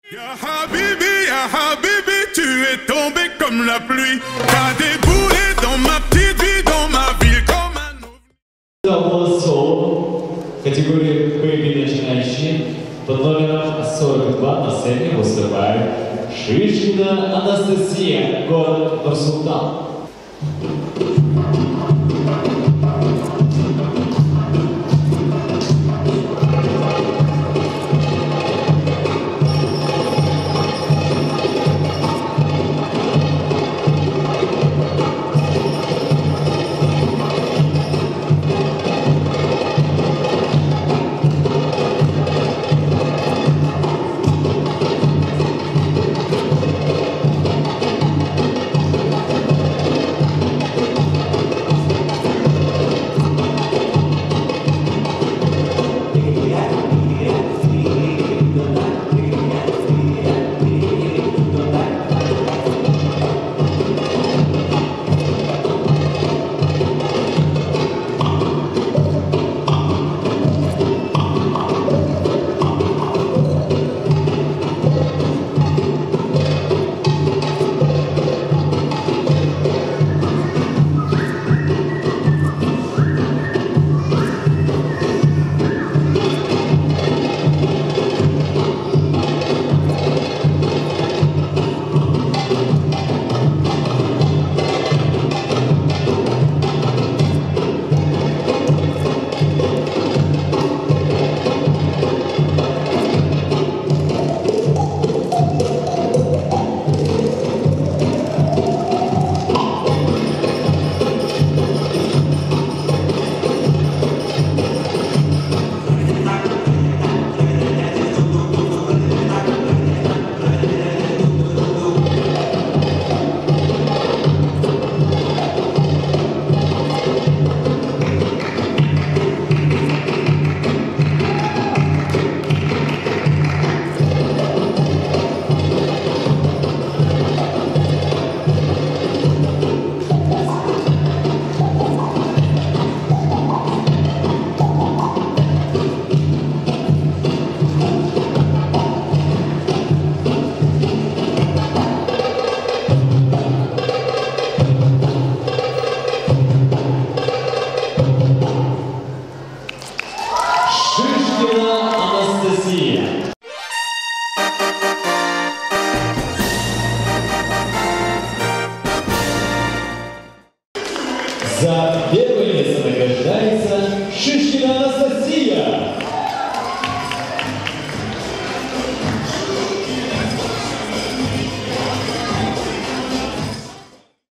Ya Habibi, tu es tombé comme la pluie. T'as déboulé dans ma petite vie, dans ma ville comme un овощ. Категории «Бэби» начинающие под номером 42 на сцене выступает Шишкина Анастасия, город Нур-Султан. За первое место награждается